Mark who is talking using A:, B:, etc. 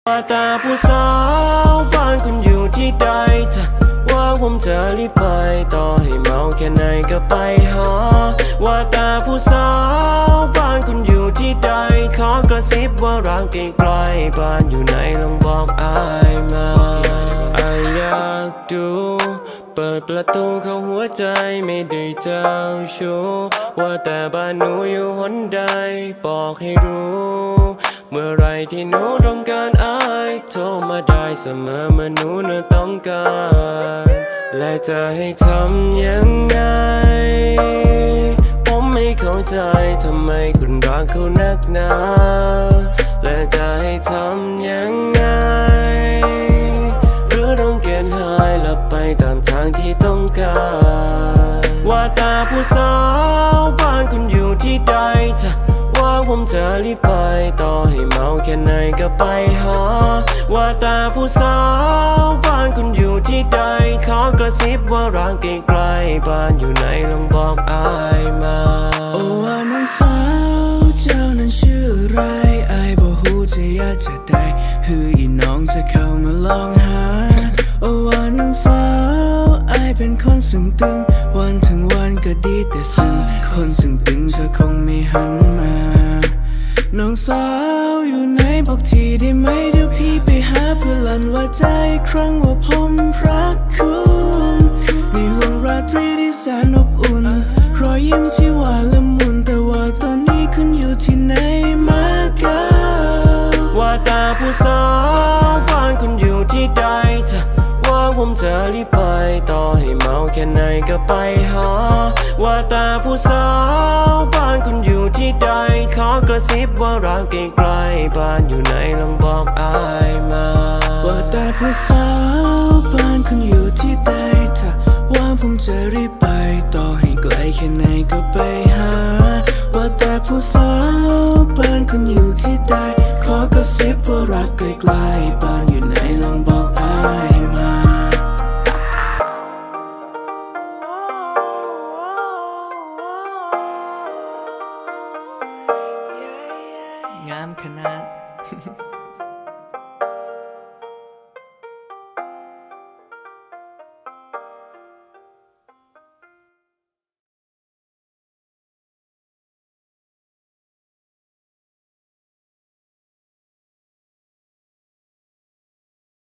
A: ว่าแต่ผู้สาวบ้านคุณอยู่ที่ใดถ้าว่าผมจะรีบไปต่อให้เมาแค่ไหนก็ไปหาว่าแต่ผู้สาวบ้านคุณอยู่ที่ใดขอกระซิบว่ารักไกลๆบ้านอยู่ไหนลองบอกอายมาอายอยากดูเปิดประตูเข้าหัวใจไม่ได้เจ้าชู้ว่าแต่บ้านหนูอยู่หนใดบอกให้รู้เมื่อไรที่หนูต้องการอายโทรมาได้เสมอเมื่อหนูน่ะต้องการและจะให้ทำยังไงผมไม่เข้าใจทำไมคุณรักเขานักหนาและจะให้ทำยังไงหรือต้องเกณฑ์หายและไปตามทางที่ต้องการว่าแต่ผู้สาวบ้านคุณอยู่ที่ใดถ้าว่าผมจะรีบไปต่อให้เมาแค่ไหนก็ไปหาว่าแต่ผู้สาวบ้านคุณอยู่ที่ใดขอกระซิบว่ารักไกลๆบ้านอยู่ไหนลองบอกอายมา
B: โอ้ว่าน้องสาวเจ้านั้นชื่ออะไรอายบ่ฮู้จะอยากจะได้ฮืออีน้องจะเข้ามาลองหาโอ้ว่าน้องสาวอายเป็นคนซึ่งตึงวันทั้งวันก็ดีแต่ซึ่งคนซึ่งตึงเธอคงไม่หันมาน้องสาวอยู่ไหนบอกทีได้ไหมเดี๋ยวพี่ไปหาเพื่อลั่นว่าใจครั้งว่าผมรักคุณในห่วงราตรีที่แสนอบอุ่นรอยยิ้มที่หวานละมุนแต่ว่าตอนนี้คุณอยู่ที่ไหนมากัน
A: ว่าแต่ผู้สาวบ้านคุณอยู่ที่ใดถ้าว่าผมจะรีบไปต่อให้เมาแค่ไหนก็ไปหาว่าแต่ผู้สาวบ้านคุณอยู่ที่ใดขอกระซิบว่ารักไกลๆบ้านอยู่ไหนลองบอกอายมา
B: ว่าแต่ผู้สาวบ้านคุณอยู่ที่ใดถ้าว่าผมจะรีบไปต่อให้ไกลแค่ไหนก็ไปหาว่าแต่ผู้สาวบ้านคุณอยู่ที่ใดขอกระซิบว่ารักไกลๆบ้านอยู่ไหนลองบอกอายมางามขนาด